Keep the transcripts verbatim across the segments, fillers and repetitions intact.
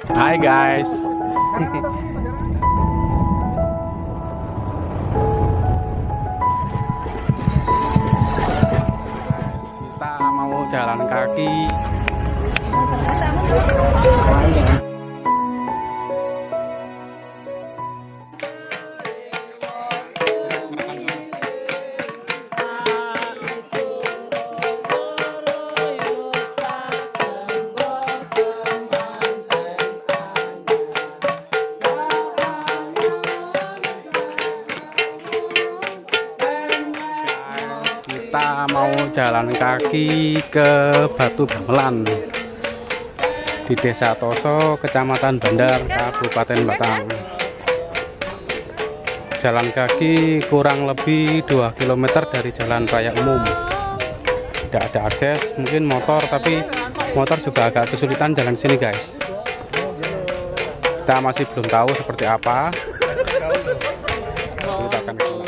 Hai guys. Kita mau jalan kaki. Kita mau jalan kaki ke Batu Gamelan di Desa Toso, Kecamatan Bandar, Kabupaten Batang. Jalan kaki kurang lebih dua kilometer dari jalan raya umum. Tidak ada akses, mungkin motor, tapi motor juga agak kesulitan jalan sini guys. Kita masih belum tahu seperti apa. Kita akan keluar.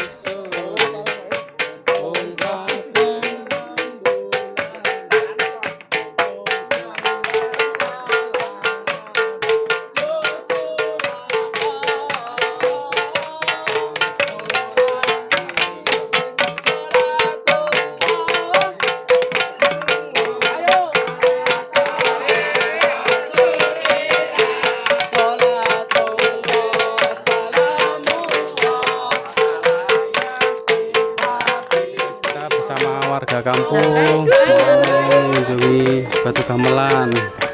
Warga kampung mengunjungi Batu Gamelan.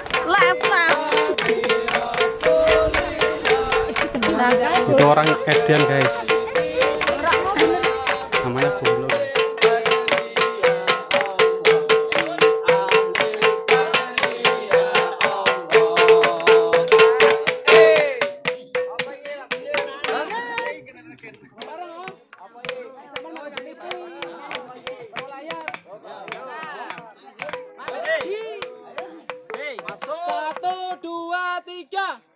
Itu orang Edian guys, namanya Bolo. Satu, dua, tiga.